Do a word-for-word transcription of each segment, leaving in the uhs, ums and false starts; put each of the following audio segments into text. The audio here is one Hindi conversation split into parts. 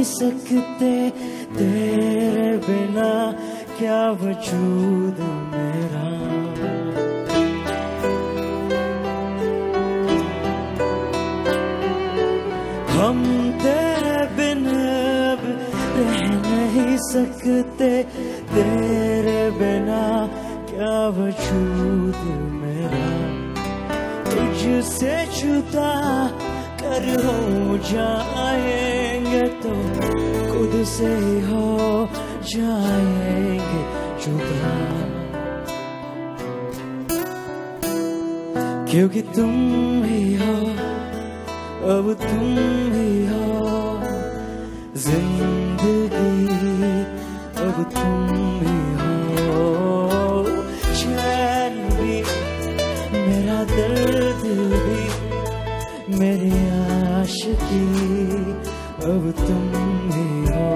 सकते तेरे बिना क्या वजूद मेरा। हम तेरे बिना रह नहीं सकते तेरे बिना क्या वजूद मेरा। तुझसे जुदा कर हो जाएंगे तो खुद से ही हो जाएंगे जुदा। क्योंकि तुम ही हो, अब तुम ही हो जिंदगी, अब तुम ही हो चैन भी, मेरा दर्द भी, मेरी आशिकी, अब तुम ही हो।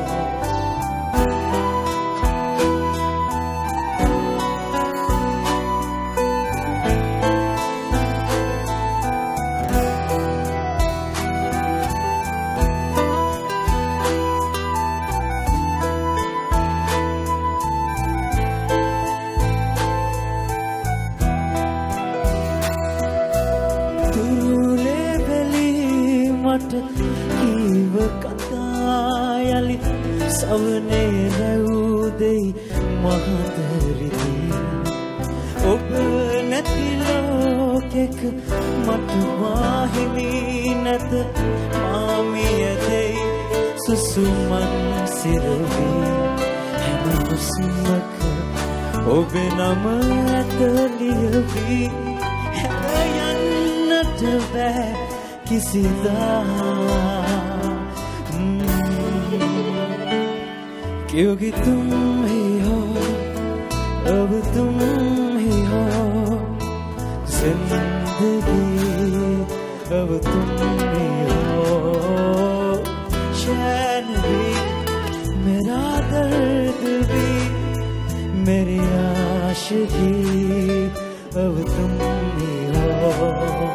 Kiව කතායලි සවනේ නැවුදෙයි මහතරිදී ඔබ නැති ලෝකෙක මට වාහිමි නැත මාමියදෙයි සුසුමන් සිරවි හැම හුස්මක ඔබේ නම ඇත ලියවි හැයන්නට බෑ किसी क्योंकि तुम ही हो, अब तुम ही हो जिंदगी, अब तुम ही हो चैन भी, मेरा दर्द भी, मेरी आशिकी, अब तुम ही हो।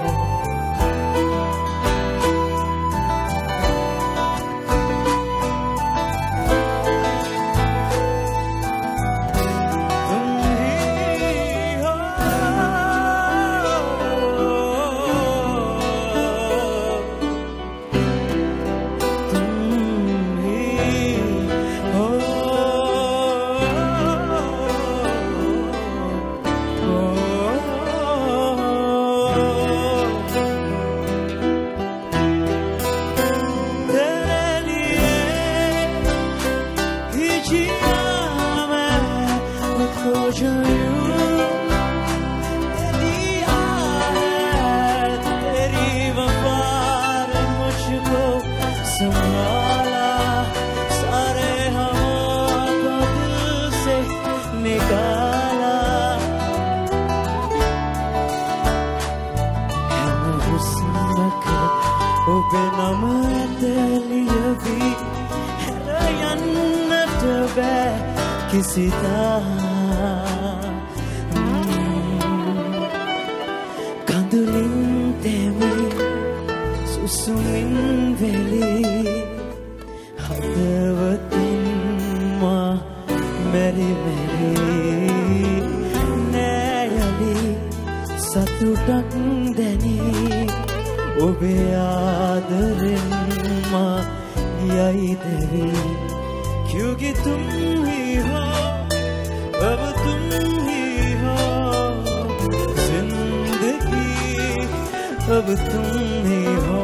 किसी कंदुलिन तेमी सुसुमिन वेली हदवतिन मा मेरी मेरी नयली सतुटक देनी ओबे आदरिन मा यही देवी। क्योंकि तुम ही हो, अब तुम ही हो जिंदगी, अब तुम ही हो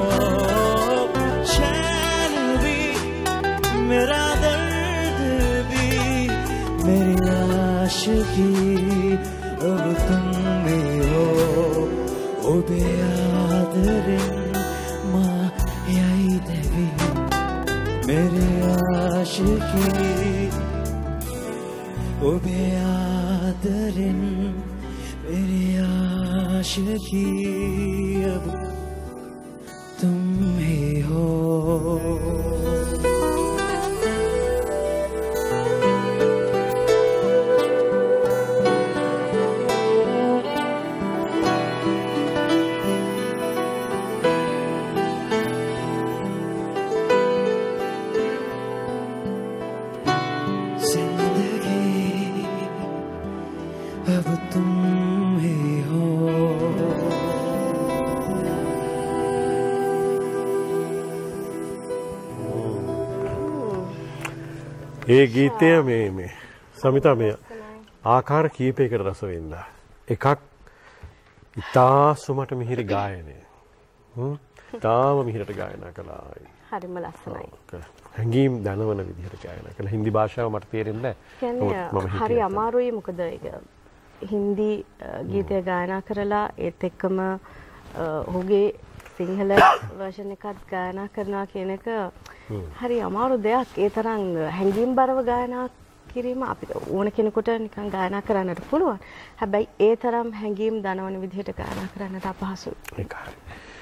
चैन भी, मेरा दर्द भी, मेरी आशिकी, अब तुम ही हो ओ बेआदरिन मा यही देवी, मेरी आशिकी, ओ बेआदरिन मेरी आशिकी, अब तुम ही हो। ඒ ගීතය මේ මේ සමිතා මේ ආකාර කීපයකට රස වින්දා. එකක් ඉතාසුමට මිහිරි ගායනය. හ්ම්. තාම මිහිරට ගායනා කළා. හරිම ලස්සනයි. හැංගීම් දනවන විදිහට ගායනා කළා. හින්දි භාෂාව මට තේරෙන්නේ නැහැ. හරි අමාරුයි මොකද ඒක හින්දි ගීතය ගායනා කරලා ඒත් එක්කම ඔහුගේ සිංහල වර්ෂන් එකත් ගායනා කරනවා කියන එක හරි අමාරු දෙයක්. ඒ තරම් හැංගීම් බරව ගායනා කිරීම අපිට ඕන කෙනෙකුට නිකන් ගායනා කරන්නට පුළුවන්. හැබැයි ඒ තරම් හැංගීම් දනවන විදිහට ගායනා කරන්නට අපහසුයි. ඒක හරි.